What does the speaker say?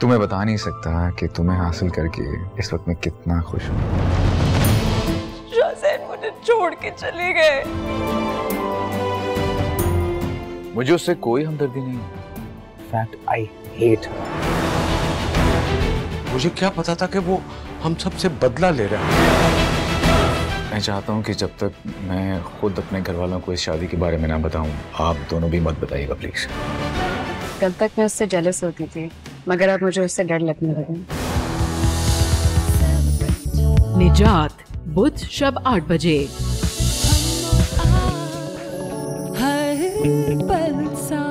तुम्हें बता नहीं सकता कि तुम्हें हासिल करके इस वक्त मैं कितना खुश हूँ। शाहज़ैन मुझे छोड़ के चले गए। मुझे उससे कोई हमदर्दी नहीं है। Fact I hate. मुझे क्या पता था कि वो हम सब से बदला ले रहा है। मैं चाहता हूँ कि जब तक मैं खुद अपने घर वालों को इस शादी के बारे में ना बताऊँ, आप दोनों भी मत बताइएगा प्लीज। कल तक मैं उससे जेलस होती थी, मगर अब मुझे उससे डर लगने लगा। निजात बुध शब 8 बजे। हर पल सा